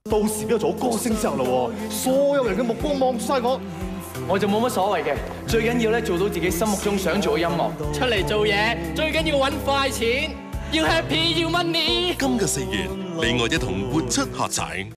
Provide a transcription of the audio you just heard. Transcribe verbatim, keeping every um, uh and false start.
到時邊度做歌星之後咯，所有人嘅目光望住晒我， 我就冇乜所謂嘅，最緊要咧做到自己心目中想做嘅音樂。 出嚟做嘢最緊要揾快錢，要 happy 要 money。 今個四月，你我一同活出喝彩。